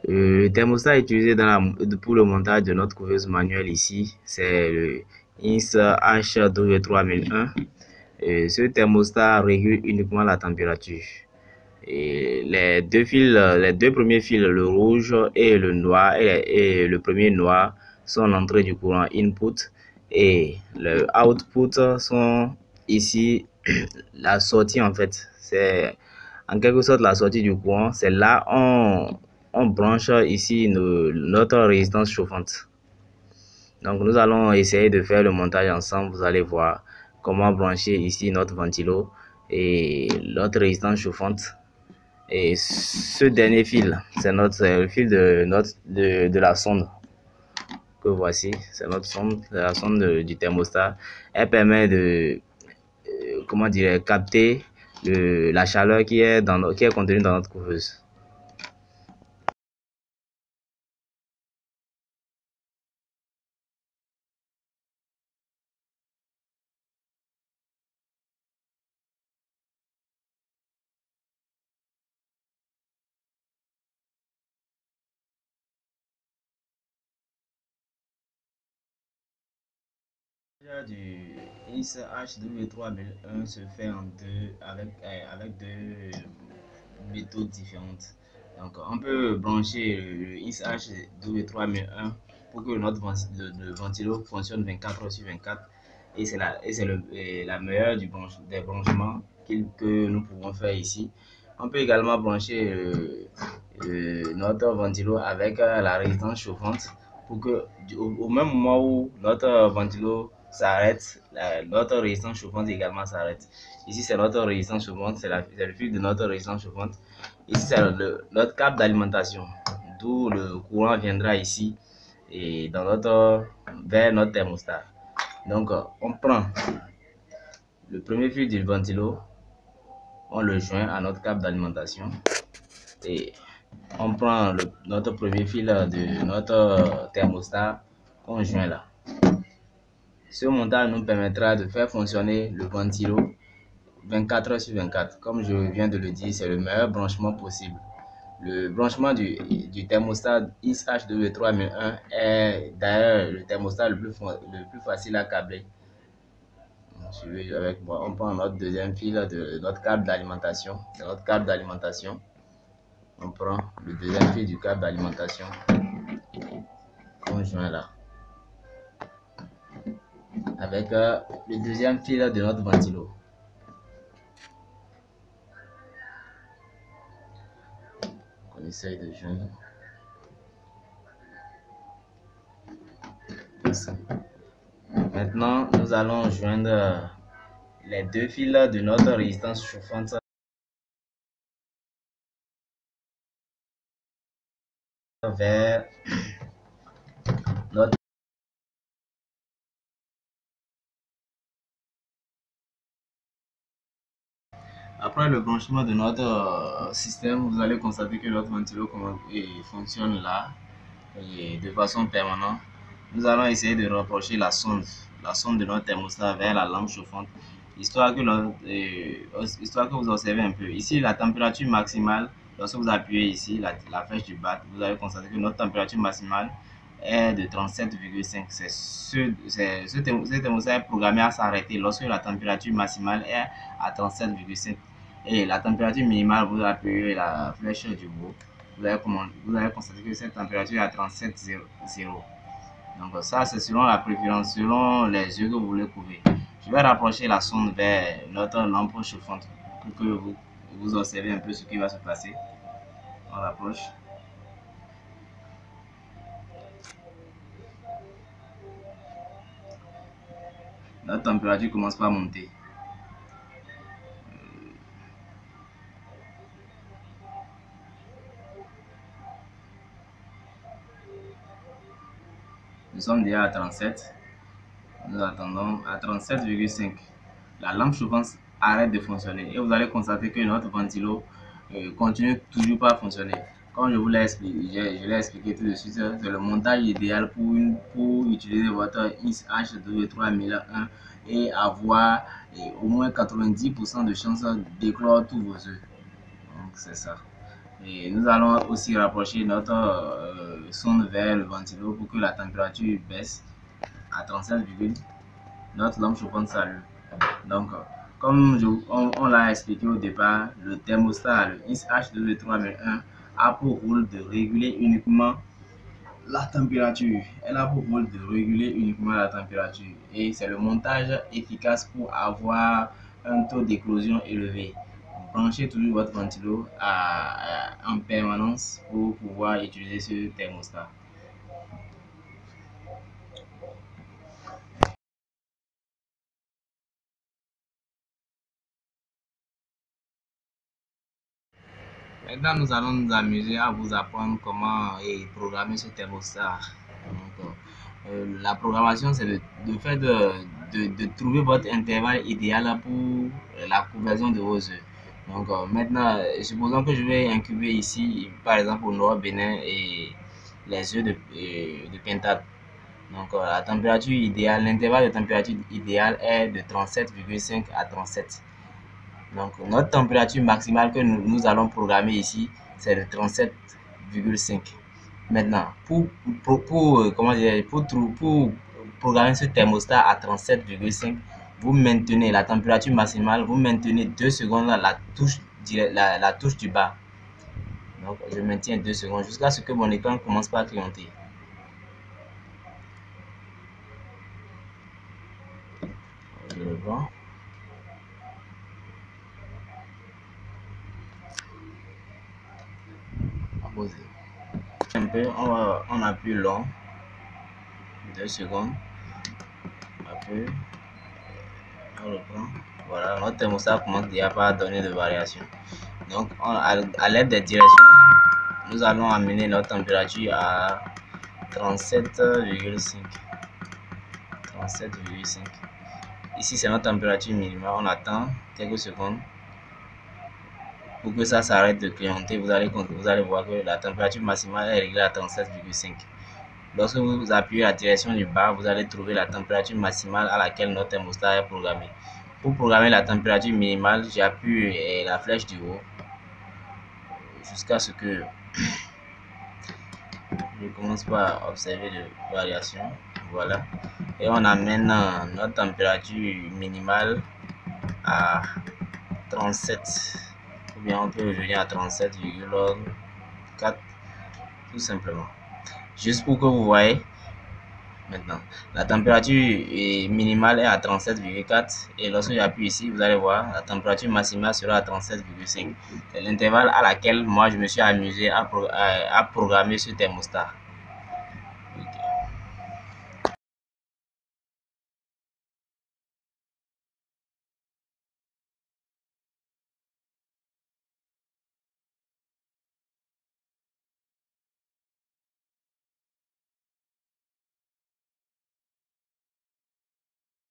Le thermostat utilisé pour le montage de notre couveuse manuelle ici, c'est le INS H12001. Ce thermostat régule uniquement la température. Et les deux premiers fils, le rouge et le noir, et le premier noir, sont l'entrée du courant input, et le output sont ici la sortie en fait. C'est en quelque sorte la sortie du courant. C'est là on branche ici notre résistance chauffante. Donc nous allons essayer de faire le montage ensemble. Vous allez voir comment brancher ici notre ventilo et notre résistance chauffante. Et ce dernier fil, c'est le fil de la sonde que voici. C'est notre sonde, la sonde du thermostat. Elle permet de comment dire, capter la chaleur qui est contenue dans notre couveuse. Du INS H12001 se fait avec deux méthodes différentes. Donc, on peut brancher le INS H12001 pour que le ventilo fonctionne 24 heures sur 24. Et c'est la meilleure des branchements que nous pouvons faire ici. On peut également brancher notre ventilo avec la résistance chauffante pour que au même moment où notre ventilo s'arrête, notre résistance chauffante également s'arrête. Ici, c'est notre résistance chauffante, c'est le fil de notre résistance chauffante. Ici, c'est notre câble d'alimentation, d'où le courant viendra ici et vers notre thermostat. Donc, on prend le premier fil du ventilo, on le joint à notre câble d'alimentation et on prend notre premier fil de notre thermostat, on joint là. Ce montage nous permettra de faire fonctionner le ventilo 24 heures sur 24. Comme je viens de le dire, c'est le meilleur branchement possible. Le branchement du thermostat INS H12001 est d'ailleurs le thermostat le plus facile à câbler. Suivez avec moi. On prend notre deuxième fil de notre câble d'alimentation. C'est notre câble d'alimentation. On prend le deuxième fil du câble d'alimentation. On joint là. Avec le deuxième fil de notre ventilo. On essaye de joindre. Maintenant, nous allons joindre les deux fils de notre résistance chauffante vers notre Après le branchement de notre système, vous allez constater que notre ventilo fonctionne là et de façon permanente. Nous allons essayer de rapprocher la sonde de notre thermostat vers la lampe chauffante, histoire que vous observez un peu. Ici, la température maximale, lorsque vous appuyez ici la flèche du bas, vous allez constater que notre température maximale est de 37,5. Ce thermostat est programmé à s'arrêter lorsque la température maximale est à 37,5. Et la température minimale, vous appuyez la flèche du haut, vous allez constater que cette température est à 37,0. Donc ça, c'est selon la préférence, selon les yeux que vous voulez couvrir. Je vais rapprocher la sonde vers notre lampe chauffante pour que vous observez un peu ce qui va se passer. On rapproche. Notre température commence par monter. Nous sommes déjà à 37. Nous attendons à 37,5. La lampe chauffante arrête de fonctionner et vous allez constater que notre ventilo continue toujours pas à fonctionner. Comme je vous l'ai expliqué, je l'ai expliqué tout de suite, c'est le montage idéal pour utiliser votre INS H12001 et avoir au moins 90% de chances d'éclore tous vos œufs. Donc c'est ça. Et nous allons aussi rapprocher notre sonde vers le ventilo pour que la température baisse à 37, notre lampe chauffante s'allume. Donc, comme on l'a expliqué au départ, le thermostat, le INS H23001, a pour rôle de réguler uniquement la température. Elle a pour rôle de réguler uniquement la température. Et c'est le montage efficace pour avoir un taux d'éclosion élevé. Branchez toujours votre ventilo en permanence pour pouvoir utiliser ce thermostat. Maintenant, nous allons nous amuser à vous apprendre comment programmer ce thermostat. Donc, la programmation, c'est le fait de trouver votre intervalle idéal pour la conversion de vos œufs. Donc, maintenant, supposons que je vais incuber ici, par exemple, au Nord Bénin, et les œufs de pintade. Donc, la température idéale, l'intervalle de température idéale est de 37,5 à 37. Donc, notre température maximale que nous allons programmer ici, c'est de 37,5. Maintenant, pour programmer ce thermostat à 37,5, vous maintenez la température maximale, vous maintenez 2 secondes la touche du bas. Donc, je maintiens 2 secondes jusqu'à ce que mon écran commence par clignoter. Je le vois. Un peu, on appuie long, 2 secondes, après on reprend. Voilà, notre thermostat commence déjà par donner de variation. Donc, à l'aide des directions, nous allons amener notre température à 37,5. 37,5. Ici, c'est notre température minimale. On attend quelques secondes pour que ça s'arrête de clignoter. Vous allez voir que la température maximale est réglée à 37,5. Lorsque vous appuyez la direction du bas, vous allez trouver la température maximale à laquelle notre thermostat est programmé. Pour programmer la température minimale, j'appuie la flèche du haut jusqu'à ce que je commence par observer de variation. Voilà. Et on amène notre température minimale à 37. Ou bien on peut revenir à 37,4 tout simplement. Juste pour que vous voyez. Maintenant, la température minimale est à 37,4 et lorsque j'appuie ici, vous allez voir, la température maximale sera à 37,5. C'est l'intervalle à laquelle moi je me suis amusé à programmer ce thermostat.